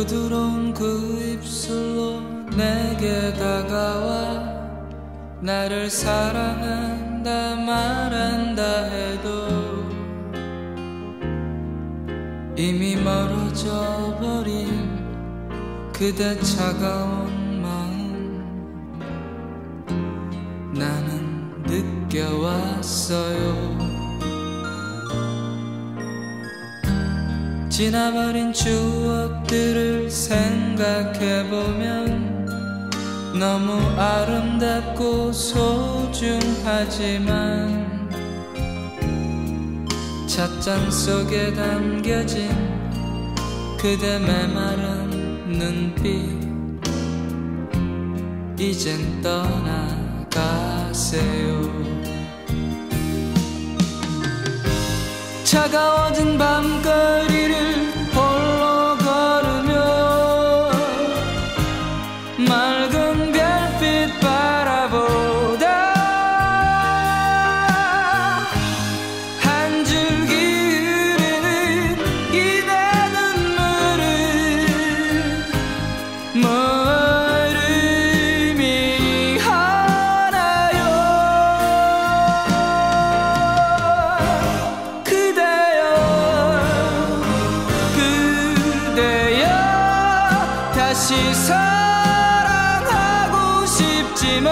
부드러운 그 입술로 내게 다가와 나를 사랑한다 말한다 해도 이미 멀어져 버린 그대 차가운 마음 나는 느껴왔어요. 지나버린 추억들을 생각해보면 너무 아름답고 소중하지만 찻잔 속에 담겨진 그대 메마른 눈빛 이젠 떠나가세요. 차가워진 밤거리를 홀로 걸으며 맑은 별빛 바라보다 한 줄기 흐르는 이내 눈물은 멀음이 하나요. 그대여 다시 사랑하고 싶지만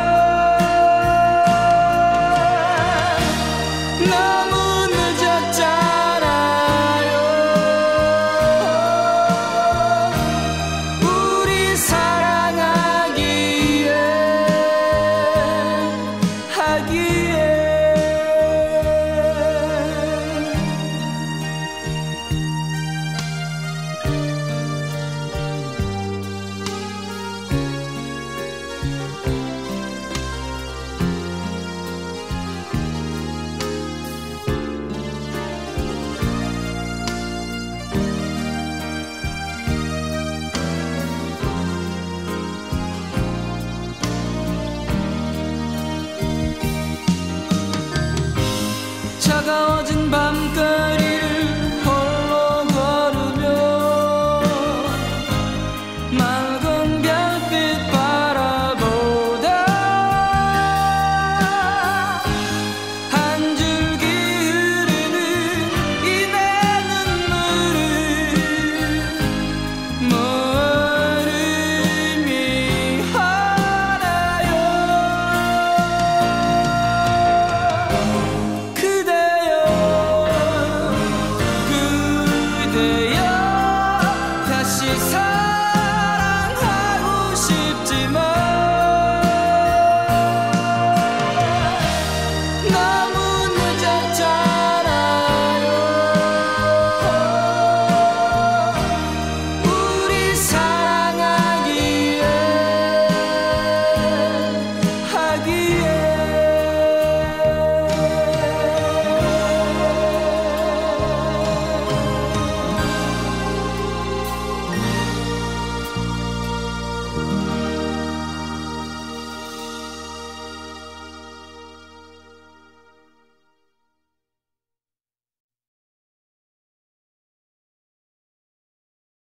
너무 늦었잖아요. 우리 사랑하기에 차가워진 밤거리를 홀로 걸으며